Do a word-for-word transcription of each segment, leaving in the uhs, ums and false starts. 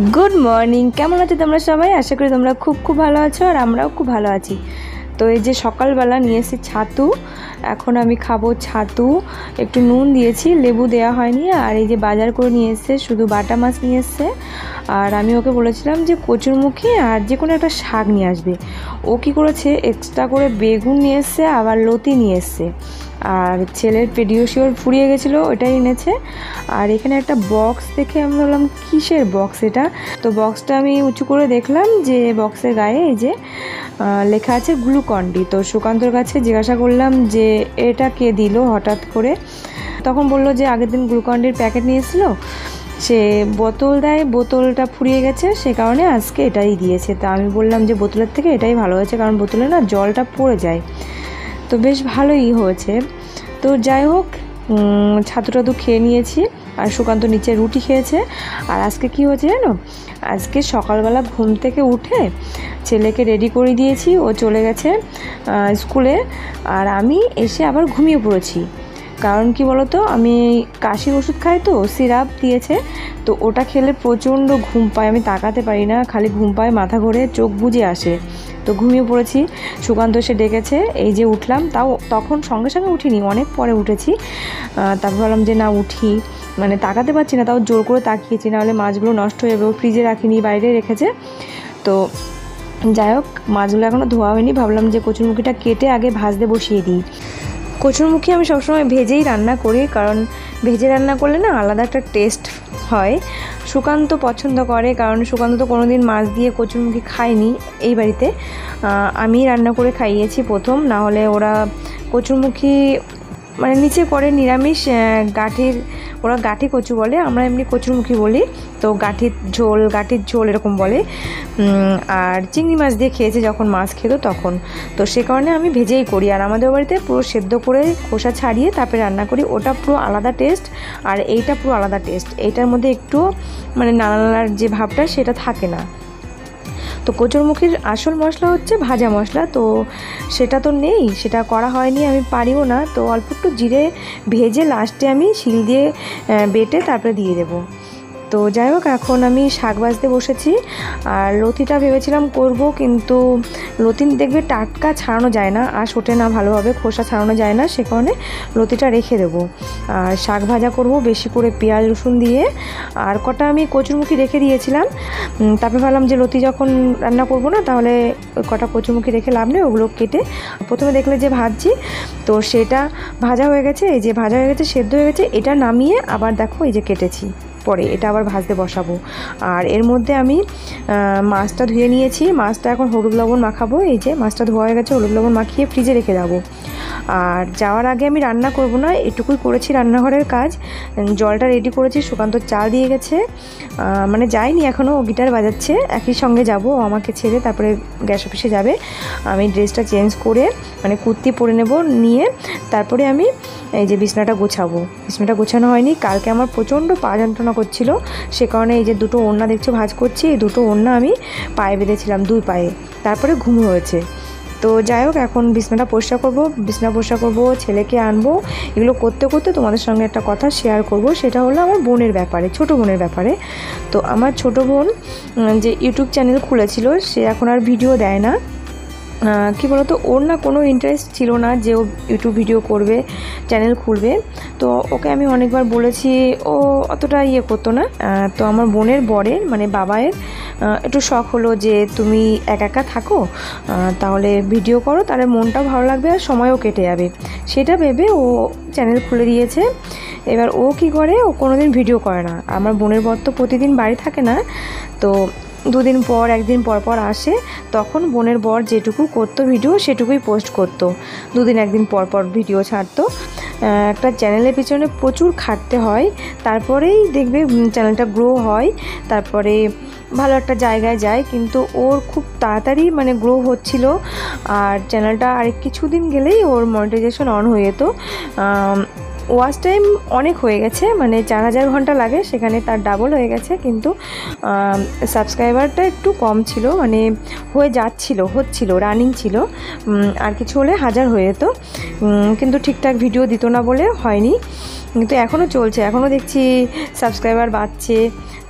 Good morning केमन आছো তোমরা সবাই আশা করি তোমরা খুব খুব ভালো আছো আর আমরাও খুব ভালো আছি। তো এই যে সকালবেলা নিয়ে এসেছি ছাতু, এখন আমি খাবো ছাতু, একটু নুন দিয়েছি, লেবু দেওয়া হয়নি। আর এই যে বাজার করে নিয়ে এসেছে, শুধু বাটা মাছ নিয়ে এসেছে। আর আমি ওকে বলেছিলাম যে কচুরমুখী আর যে কোনো একটা শাক নিয়ে আসবে। ও কী করেছে, এক্সট্রা করে বেগুন নিয়ে এসছে, আবার লতি নিয়ে এসছে। আর ছেলের পেডিওশিওর ফুরিয়ে গেছিলো, ওটাই এনেছে। আর এখানে একটা বক্স দেখে আমি বললাম কিসের বক্স এটা। তো বক্সটা আমি উঁচু করে দেখলাম যে বক্সের গায়ে এই যে লেখা আছে গ্লুকন ডি। তো সুকান্তর কাছে জিজ্ঞাসা করলাম যে এটা কে দিল হঠাৎ করে। তখন বলল যে আগের দিন গ্লুকন ডির প্যাকেট নিয়ে এসেছিলো, সে বোতল দেয়, বোতলটা ফুরিয়ে গেছে, সে কারণে আজকে এটাই দিয়েছে। তা আমি বললাম যে বোতলের থেকে এটাই ভালো হয়েছে, কারণ বোতলে না জলটা পড়ে যায়। তো বেশ ভালোই হয়েছে। তো যাই হোক, ছাতু টাতু খেয়ে নিয়েছি, আর সুকান্ত নিচে রুটি খেয়েছে। আর আজকে কি হয়েছে জানো, আজকে সকালবেলা ঘুম থেকে উঠে ছেলেকে রেডি করে দিয়েছি, ও চলে গেছে স্কুলে। আর আমি এসে আবার ঘুমিয়ে পড়েছি। কারণ কি বলতো, আমি কাশির ওষুধ খাই, তো সিরাপ দিয়েছে, তো ওটা খেলে প্রচণ্ড ঘুম পায়, আমি তাকাতে পারি না, খালি ঘুম পায়, মাথা ঘুরে, চোখ বুজে আসে। তো ঘুমিয়ে পড়েছি। সুকান্ত এসে ডেকেছে, এই যে উঠলাম, তাও তখন সঙ্গে সঙ্গে উঠিনি, অনেক পরে উঠেছি। তারপর ভাবলাম যে না উঠি, মানে তাকাতে পারছি না, তাও জোর করে তাকিয়েছি, নাহলে মাছগুলো নষ্ট হয়ে যাবে। ফ্রিজে রাখিনি, বাইরে রেখেছে। তো যাই হোক, মাছগুলো এখনও ধোয়া হয়নি, ভাবলাম যে কচুরমুখীটা কেটে আগে ভাজতে বসিয়ে দিই। কচুরমুখী আমি সবসময় ভেজেই রান্না করি, কারণ ভেজে রান্না করলে না আলাদা একটা টেস্ট হয়। সুকান্ত পছন্দ করে, কারণ সুকান্ত তো কোনো দিন মাছ দিয়ে কচুরমুখী খায়নি এই বাড়িতে। আমি রান্না করে খাইয়েছি প্রথম, না হলে ওরা কচুরমুখী মানে নিচে করে নিরামিষ গাঠির, ওরা গাঠি কচু বলে, আমরা এমনি কচুরমুখী বলি। তো গাঠির ঝোল, গাঠির ঝোল এরকম বলে। আর চিংড়ি মাছ দিয়ে খেয়েছে যখন মাছ খেত তখন। তো সে কারণে আমি ভেজেই করি। আর আমাদের বাড়িতে পুরো সেদ্ধ করে খোসা ছাড়িয়ে তারপরে রান্না করি, ওটা পুরো আলাদা টেস্ট। আর এইটা পুরো আলাদা টেস্ট, এইটার মধ্যে একটু মানে নানা নানার যে ভাবটা সেটা থাকে না। তো কচুরমুখীর আসল মশলা হচ্ছে ভাজা মশলা, তো সেটা তো নেই, সেটা করা হয়নি, আমি পারিও না। তো অল্প একটু জিরে ভেজে লাস্টে আমি শিল দিয়ে বেটে তারপরে দিয়ে দেবো। তো যাই হোক, এখন আমি শাক ভাজতে বসেছি। আর লতিটা ভেবেছিলাম করব, কিন্তু লতি দেখবে টাটকা ছাড়ানো যায় না, আর ওঠে না ভালোভাবে, খোসা ছাড়ানো যায় না, সে কারণে লতিটা রেখে দেবো। আর শাক ভাজা করব বেশি করে পেঁয়াজ রসুন দিয়ে। আর কটা আমি কচুরমুখী রেখে দিয়েছিলাম, তারপরে ভাবলাম যে লতি যখন রান্না করব না, তাহলে ওই কটা কচুরমুখী রেখে লাভ নেই, ওগুলো কেটে প্রথমে দেখলে যে ভাজছি, তো সেটা ভাজা হয়ে গেছে, এই যে ভাজা হয়ে গেছে, সেদ্ধ হয়ে গেছে। এটা নামিয়ে আবার দেখো এই যে কেটেছি, পরে এটা আবার ভাজতে বসাবো। আর এর মধ্যে আমি মাছটা ধুয়ে নিয়েছি, মাছটা এখন হলুদ লবণ মাখাবো। এই যে মাছটা ধোয়া হয়ে গেছে, হলুদ লবণ মাখিয়ে ফ্রিজে রেখে যাবো। আর যাওয়ার আগে আমি রান্না করব না, এটুকুই করেছি রান্নাঘরের কাজ। জলটা রেডি করেছি, সুকান্ত চাল দিয়ে গেছে, মানে যায়নি এখনও, ও গিটার বাজাচ্ছে। একই সঙ্গে যাব, ও আমাকে ছেড়ে তারপরে গ্যাস অফিসে যাবে। আমি ড্রেসটা চেঞ্জ করে মানে কুর্তি পরে নেব, নিয়ে তারপরে আমি এই যে বিছনাটা গোছাবো। বিছনাটা গোছানো হয়নি, কালকে আমার প্রচণ্ড পা যন্ত্রণা করছিল, সে কারণে এই যে দুটো ওড়না দেখছো ভাঁজ করছি, এই দুটো ওড়না আমি পায়ে বেঁধেছিলাম, দুই পায়ে, তারপরে ঘুম হয়েছে। তো যাই হোক, এখন বিছনাটা পরিষ্কার করবো, বিছনা পরিষ্কার করবো, ছেলেকে আনবো। এগুলো করতে করতে তোমাদের সঙ্গে একটা কথা শেয়ার করব, সেটা হলো আমার বোনের ব্যাপারে, ছোট বোনের ব্যাপারে। তো আমার ছোট বোন যে ইউটিউব চ্যানেল খুলেছিল, সে এখন আর ভিডিও দেয় না। কী বলতো, ওর না কোনো ইন্টারেস্ট ছিল না যে ও ইউটিউব ভিডিও করবে, চ্যানেল খুলবে। তো ওকে আমি অনেকবার বলেছি, ও অতটা ইয়ে করতো না। তো আমার বোনের বরের মানে বাবায়ের একটু শখ হলো যে তুমি একা একা থাকো, তাহলে ভিডিও করো, তাহলে মনটাও ভালো লাগবে আর সময়ও কেটে যাবে। সেটা ভেবে ও চ্যানেল খুলে দিয়েছে। এবার ও কী করে, ও কোনো দিন ভিডিও করে না। আমার বোনের বর তো প্রতিদিন বাড়ি থাকে না, তো দুদিন পর একদিন পর পর আসে, তখন বোনের বর যেটুকু করতো ভিডিও সেটুকুই পোস্ট করতো, দুদিন একদিন পর পর ভিডিও ছাড়তো। একটা চ্যানেলের পিছনে প্রচুর খাটতে হয়, তারপরেই দেখবে চ্যানেলটা গ্রো হয়, তারপরে ভালো একটা জায়গায় যায়। কিন্তু ওর খুব তাড়াতাড়ি মানে গ্রো হচ্ছিল, আর চ্যানেলটা আরেক কিছুদিন গেলেই ওর মনিটাইজেশন অন হয়ে যেত। ওয়াচ টাইম অনেক হয়ে গেছে, মানে চার হাজার ঘন্টা লাগে, সেখানে তার ডাবল হয়ে গেছে। কিন্তু সাবস্ক্রাইবারটা একটু কম ছিল, মানে হয়ে যাচ্ছিল, হচ্ছিল, রানিং ছিল, আর কিছু হলে হাজার হয়ে যেত, কিন্তু ঠিকঠাক ভিডিও দিত না বলে হয়নি। কিন্তু এখনও চলছে, এখনও দেখছি সাবস্ক্রাইবার বাড়ছে।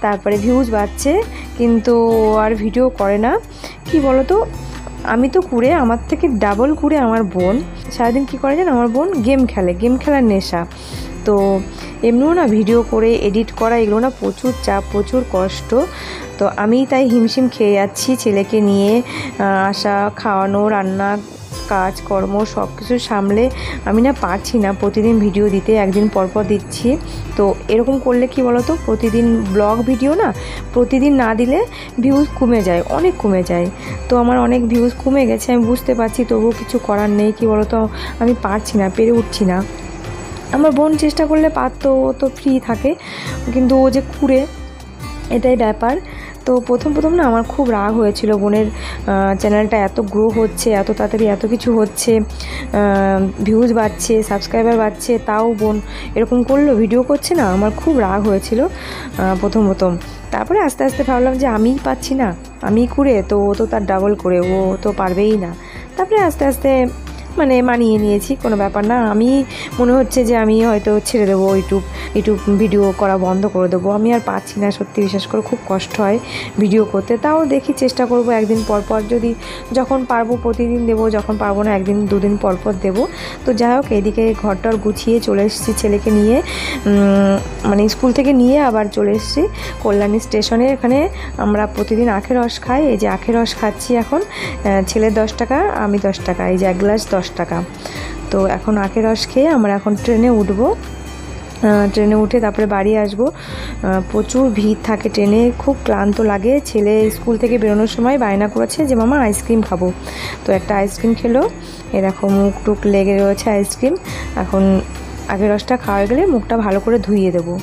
তারপরে ভিউজ বাড়ছে, কিন্তু আর ভিডিও করে না। কি বলো তো, আমি তো কুড়ে, আমার থেকে ডাবল কুড়ে আমার বোন। সারাদিন কী করে জানো, আমার বোন গেম খেলে, গেম খেলার নেশা। তো এমনিও না ভিডিও করে এডিট করা এগুলো না প্রচুর চাপ, প্রচুর কষ্ট। তো আমি তাই হিমশিম খেয়ে যাচ্ছি ছেলেকে নিয়ে, আসা, খাওয়ানো, রান্না, কাজকর্ম সব কিছু সামলে আমি না পারছি না প্রতিদিন ভিডিও দিতে, একদিন পরপর দিচ্ছি। তো এরকম করলে কি বলো তো, প্রতিদিন ব্লগ ভিডিও না প্রতিদিন না দিলে ভিউজ কমে যায়, অনেক কমে যায়। তো আমার অনেক ভিউজ কমে গেছে, আমি বুঝতে পারছি, তবুও কিছু করার নেই। কি বলো তো, আমি পারছি না, পেরে উঠছি না। আমার বোন চেষ্টা করলে পারতো, ও তো ফ্রি থাকে, কিন্তু ও যে কুড়ে, এটাই ব্যাপার। তো প্রথম প্রথম না আমার খুব রাগ হয়েছিল, বোনের চ্যানেলটা এত গ্রো হচ্ছে, এত তাড়াতাড়ি এত কিছু হচ্ছে, ভিউজ বাড়ছে, সাবস্ক্রাইবার বাড়ছে, তাও বোন এরকম করলো, ভিডিও করছে না। আমার খুব রাগ হয়েছিল প্রথম প্রথম। তারপরে আস্তে আস্তে ভাবলাম যে আমিই পাচ্ছি না, আমিই করে, তো ও তো তার ডাবল করে, ও তো পারবেই না। তারপরে আস্তে আস্তে মানে মানিয়ে নিয়েছি, কোনো ব্যাপার না। আমি মনে হচ্ছে যে আমি হয়তো ছেড়ে দেবো ইউটিউব, ইউটিউব ভিডিও করা বন্ধ করে দেবো। আমি আর পাচ্ছি না, সত্যি বিশেষ করে খুব কষ্ট হয় ভিডিও করতে। তাও দেখি, চেষ্টা করব একদিন পর পর, যদি যখন পারবো প্রতিদিন দেবো, যখন পারবো না একদিন দুদিন পর পর দেবো। তো যাই হোক, এদিকে ঘরটার গুছিয়ে চলে এসেছি ছেলেকে নিয়ে, মানে স্কুল থেকে নিয়ে আবার চলে এসেছি কল্যাণী স্টেশনে। এখানে আমরা প্রতিদিন আখের রস খাই, এই যে আখের রস খাচ্ছি এখন। ছেলের দশ টাকা, আমি দশ টাকা, এই যে এক গ্লাস দশ টাকা। তো এখন আখের রস খেয়ে আমরা এখন ট্রেনে উঠবো। ট্রেনে উঠে তারপরে বাড়ি আসবো। প্রচুর ভিড় থাকে ট্রেনে, খুব ক্লান্ত লাগে। ছেলে স্কুল থেকে বেরোনোর সময় বায়না করেছে যে মামা আইসক্রিম খাবো, তো একটা আইসক্রিম খেলো। এ দেখো মুখ টুক লেগে রয়েছে আইসক্রিম। এখন আখের রসটা খাওয়া গেলে মুখটা ভালো করে ধুইয়ে দেবো।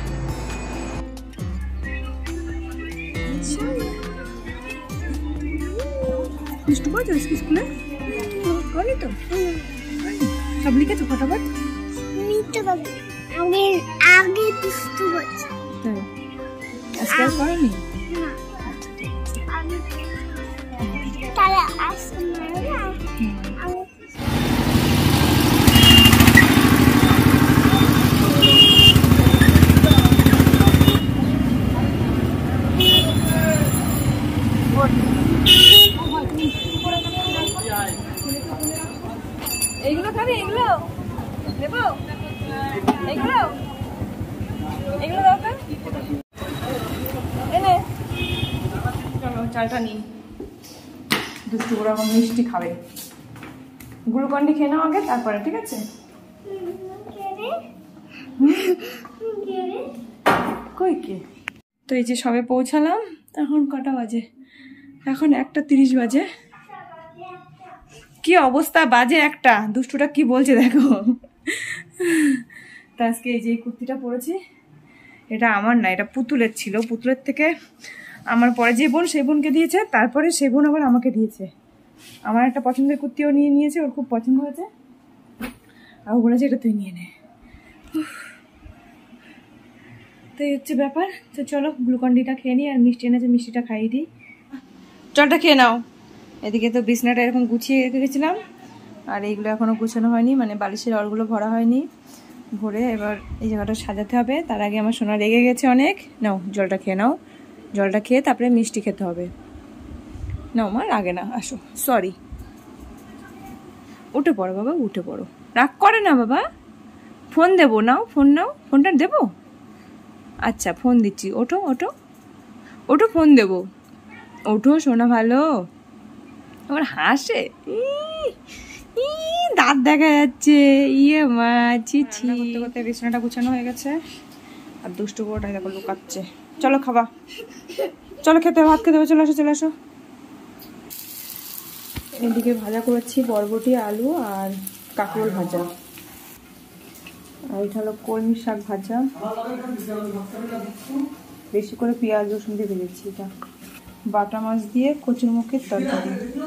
স্কুলে তো সব লিখেছো ফটাফট? আগে আগে দুষ্টু হচ্ছে, আজকাল করনি? তাহলে আসলে না এইগুলো খাবি? এগুলো দেবো? এগুলো এগুলো দরকার? এনে চলো চালটা নিই। দুষ্টু করে এখন মিষ্টি খাবে, গ্লুকন্ডি খেয়ে নাও আগে, তারপরে ঠিক আছে? কই কে? তো এই যে সবে পৌঁছালাম। এখন কটা বাজে? এখন একটা তিরিশ বাজে। কি অবস্থা, বাজে একটা। দুষ্টুটা কি বলছে দেখো। তা আজকে এই যে কুর্তিটা পরেছি, এটা আমার না, এটা পুতুলের ছিল। পুতুলের থেকে আমার পরে যে বোন, সেই বোনকে দিয়েছে, তারপরে সেই বোন আবার আমাকে দিয়েছে। আমার একটা পছন্দের কুর্তিও নিয়ে নিয়েছে, ওর খুব পছন্দ হয়েছে, আর ও বলেছে এটা তুই নিয়ে নে। তো এই হচ্ছে ব্যাপার। তো চলো গ্লুকন্ডিটা খেয়ে নিই, আর মিষ্টি এনেছে, মিষ্টিটা খাইয়ে দিই। জলটা খেয়ে নাও। এদিকে তো বিছনাটা এরকম গুছিয়ে রেখে গেছিলাম, আর এইগুলো এখনও গুছানো হয়নি, মানে বালিশের অলগুলো ভরা হয়নি। ভরে এবার এই জায়গাটা সাজাতে হবে। তার আগে আমার সোনা রেগে গেছে অনেক। নাও জলটা খেয়ে নাও, জলটা খেয়ে তারপরে মিষ্টি খেতে হবে। নাও মা, রাগে না, আসো। সরি, উঠে পড়ো বাবা, উঠে পড়ো, রাগ করে না বাবা। ফোন দেবো, নাও ফোন নাও, ফোনটা দেবো? আচ্ছা ফোন দিচ্ছি, ওঠো ওঠো ওঠো, ফোন দেবো, ওঠো সোনা। ভালো আমার হাসে, দাঁত দেখা যাচ্ছে, ইয়ে মা চিছি। করতে করতে বিছানাটা গুছানো হয়ে গেছে, আর দুষ্টু বউটা দেখো লুকাচ্ছে। চলো খাবা, চলো খেতে, ভাত খেতে হবে, চলে আসো চলে আসো। এদিকে ভাজা করেছি বরবটি, আলু আর কাঁকরোল ভাজা, আর এটা হলো কলমি শাক ভাজা। বেশি করে পেঁয়াজ রসুন দিয়ে ভেজেছি। এটা বাটা মাছ দিয়ে কচুর মুখের তরকারি।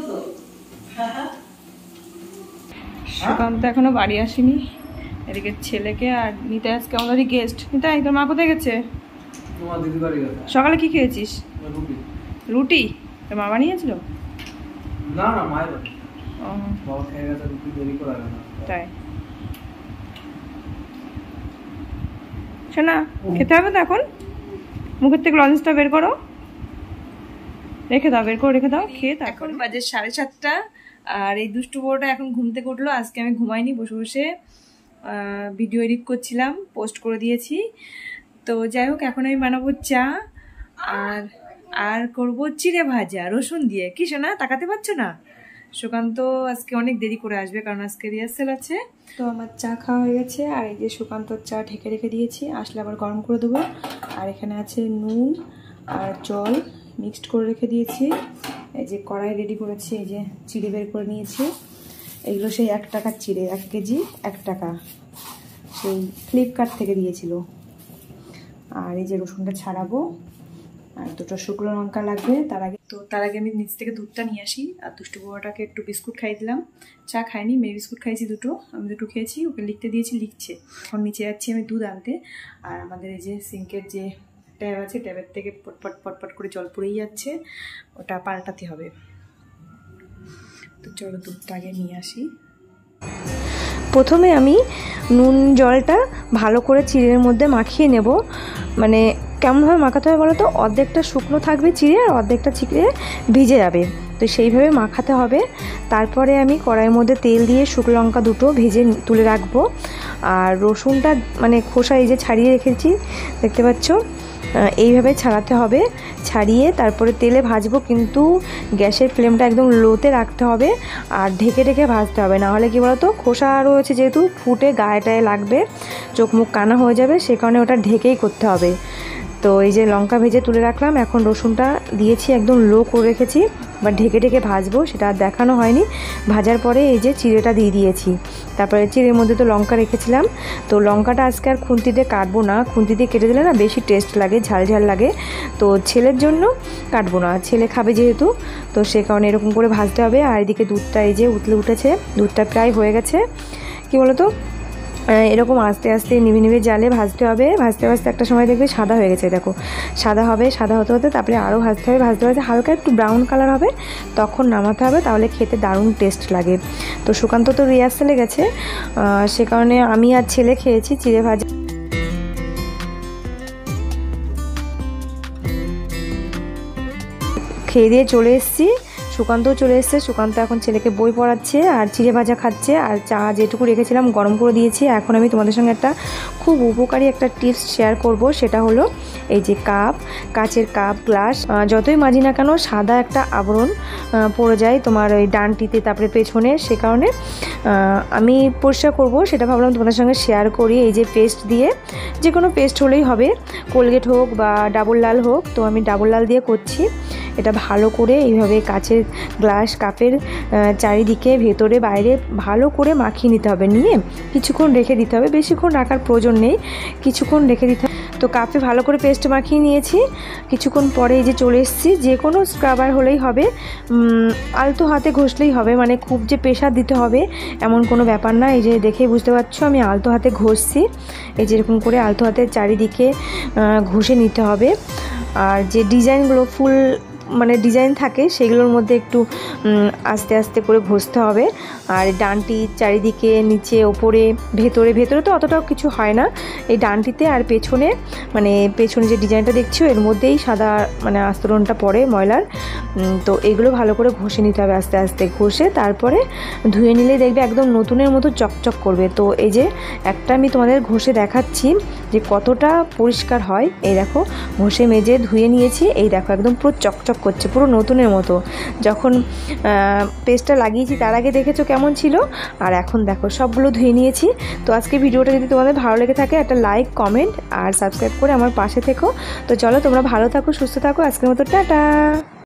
সুকান্ত এখনো বাড়ি আসেনি। এদিকে ছেলেকে আর নিতে আজকে আমাদের গেস্ট। নিতাই, তোর মা কোথায় গেছে? সকালে কি খেয়েছিস? রুটি। তোর মা বানিয়েছিল? না না, মায়ের বাড়ি। ও বাবা খেয়ে গেছে, রুটি দেরি করে আগে না। তাই শোনা, খেতে হবে তো এখন? মুখের থেকে লজেন্সটা বের করো, রেখে দাও, বের করে রেখে দাও, খেয়ে। এখন বাজে সাড়ে সাতটা, আর এই দুষ্টু বড়টা এখন ঘুম থেকে উঠলো। আজকে আমি ঘুমাইনি, বসে বসে ভিডিও এডিট করছিলাম, পোস্ট করে দিয়েছি। তো যাই হোক, এখন আমি বানাবো চা আর আর করবো চিড়ে ভাজা রসুন দিয়ে। কি শোনা, তাকাতে পারছো না? সুকান্ত আজকে অনেক দেরি করে আসবে, কারণ আজকে রিহার্সেল আছে। তো আমার চা খাওয়া হয়ে গেছে, আর এই যে সুকান্তর চা ঢেকে রেখে দিয়েছি, আসলে আবার গরম করে দেবো। আর এখানে আছে নুন আর জল মিক্সড করে রেখে দিয়েছি। এই যে কড়াই রেডি করেছি, এই যে চিড়ে বের করে নিয়েছি। এগুলো সেই এক টাকার চিড়ে, এক কেজি এক টাকা, সেই ফ্লিপকার্ট থেকে দিয়েছিল। আর এই যে রসুনটা ছাড়াবো, আর দুটো শুকনো লঙ্কা লাগবে। তার আগে তো তার আগে আমি নিচ থেকে দুধটা নিয়ে আসি। আর দুষ্টু বউটাকে একটু বিস্কুট খাইয়ে দিলাম, চা খাইনি, মেয়ে বিস্কুট খাইছি দুটো, আমি দুটো খেয়েছি, ওকে লিখতে দিয়েছি, লিখছে। এখন নিচে যাচ্ছি আমি দুধ আনতে। আর আমাদের এই যে সিঙ্কের যে ট্যাব আছে, ট্যাবের থেকে পটপট পটপট করে জল পড়েই যাচ্ছে, ওটা পাল্টাতে হবে। তো চলো দুধটা আগে নিয়ে আসি। প্রথমে আমি নুন জলটা ভালো করে চিড়ের মধ্যে মাখিয়ে নেব। মানে কেমনভাবে মাখাতে হবে বলো তো, অর্ধেকটা শুকনো থাকবে চিড়ে আর অর্ধেকটা চিড়ে ভিজে যাবে, তো সেইভাবে মাখাতে হবে। তারপরে আমি কড়াইয়ের মধ্যে তেল দিয়ে শুকনো লঙ্কা দুটো ভেজে তুলে রাখবো। আর রসুনটা মানে খোসা এই যে ছাড়িয়ে রেখেছি, দেখতে পাচ্ছ, এইভাবে ছাড়াতে হবে। ছাড়িয়ে তারপরে তেলে ভাজবো, কিন্তু গ্যাসের ফ্লেমটা একদম লোতে রাখতে হবে আর ঢেকে ঢেকে ভাজতে হবে, না হলে কি বলতো খোসা রয়েছে যেহেতু, ফুটে গায়ে টায়ে লাগবে, চোখ মুখ কানা হয়ে যাবে, সে কারণে ওটা ঢেকেই করতে হবে। তো এই যে লঙ্কা ভেজে তুলে রাখলাম, এখন রসুনটা দিয়েছি, একদম লো করে রেখেছি, বা ঢেকে ঢেকে ভাজবো, সেটা আর দেখানো হয়নি। ভাজার পরে এই যে চিড়েটা দিয়ে দিয়েছি। তারপরে চিড়ের মধ্যে তো লঙ্কা রেখেছিলাম, তো লঙ্কাটা আজকে আর খুন্তি দিয়ে কাটবো না, খুন্তি দিয়ে কেটে দিলে না বেশি টেস্ট লাগে, ঝাল ঝাল লাগে। তো ছেলের জন্য কাটবো না, ছেলে খাবে যেহেতু, তো সে কারণে এরকম করে ভাজতে হবে। আর এদিকে দুধটা এই যে উতলে উঠেছে, দুধটা প্রায় হয়ে গেছে। কি বলো তো, এরকম আস্তে আস্তে নিভে নিভে জালে ভাজতে হবে। ভাজতে ভাজতে একটা সময় দেখবে সাদা হয়ে গেছে, দেখো সাদা হবে, সাদা হতে হতে তারপরে আরও ভাজতে হবে, ভাজতে ভাজতে হালকা একটু ব্রাউন কালার হবে, তখন নামাতে হবে, তাহলে খেতে দারুণ টেস্ট লাগে। তো সুকান্ত তো রিহার্সেলে গেছে, সে কারণে আমি আর ছেলে খেয়েছি চিড়ে ভাজা। খেয়ে দিয়ে চলে এসেছি, সুকান্তও চলে এসেছে। সুকান্ত এখন ছেলেকে বই পড়াচ্ছে আর চিড়ে ভাজা খাচ্ছে, আর চা যেটুকু রেখেছিলাম গরম করে দিয়েছি। এখন আমি তোমাদের সঙ্গে একটা খুব উপকারী একটা টিপস শেয়ার করব, সেটা হলো এই যে কাপ, কাচের কাপ গ্লাস যতই মাজি না কেন সাদা একটা আবরণ পড়ে যায় তোমার ওই ডানটিতে, তারপরে পেছনে, সে কারণে আমি পরিষ্কার করব, সেটা ভাবলাম তোমাদের সঙ্গে শেয়ার করি। এই যে পেস্ট দিয়ে, যে কোনো পেস্ট হলেই হবে, কোলগেট হোক বা ডাবল লাল হোক, তো আমি ডাবল লাল দিয়ে করছি। এটা ভালো করে এইভাবে কাচের গ্লাস কাপের চারিদিকে ভেতরে বাইরে ভালো করে মাখিয়ে নিতে হবে, নিয়ে কিছুক্ষণ রেখে দিতে হবে, বেশিক্ষণ রাখার প্রয়োজন নেই, কিছুক্ষণ রেখে দিতে হবে। তো কাপে ভালো করে পেস্ট মাখিয়ে নিয়েছি, কিছুক্ষণ পরে এই যে চলে এসেছি। যে কোনো স্ক্রাবার হলেই হবে, আলতো হাতে ঘষলেই হবে, মানে খুব যে প্রেশার দিতে হবে এমন কোনো ব্যাপার না। এই যে দেখেই বুঝতে পারছো আমি আলতো হাতে ঘষছি, এই যেরকম করে আলতো হাতের চারিদিকে ঘষে নিতে হবে। আর যে ডিজাইনগুলো ফুল মানে ডিজাইন থাকে সেগুলোর মধ্যে একটু আস্তে আস্তে করে ঘষতে হবে। আর ডানটি চারিদিকে, নিচে, ওপরে, ভেতরে, ভেতরে তো অতটাও কিছু হয় না, এই ডানটিতে আর পেছনে, মানে পেছনে যে ডিজাইনটা দেখছো এর মধ্যেই সাদা মানে আস্তরণটা পড়ে ময়লার। তো এগুলো ভালো করে ঘষে নিতে হবে, আস্তে আস্তে ঘষে তারপরে ধুয়ে নিলে দেখবে একদম নতুনের মতো চকচক করবে। তো এই যে একটা আমি তোমাদের ঘষে দেখাচ্ছি যে কতটা পরিষ্কার হয়। এই দেখো ঘষে মেজে ধুয়ে নিয়েছি, এই দেখো একদম পুরো চকচক করছে, পুরো নতুনের মতো। যখন পেস্টটা লাগিয়েছি তার আগে দেখেছো কেমন ছিল, আর এখন দেখো সবগুলো ধুয়ে নিয়েছি। তো আজকে ভিডিওটা যদি তোমাদের ভালো লেগে থাকে একটা লাইক, কমেন্ট আর সাবস্ক্রাইব করে আমার পাশে থেকো। তো চলো তোমরা ভালো থাকো, সুস্থ থাকো, আজকের মতো টাটা।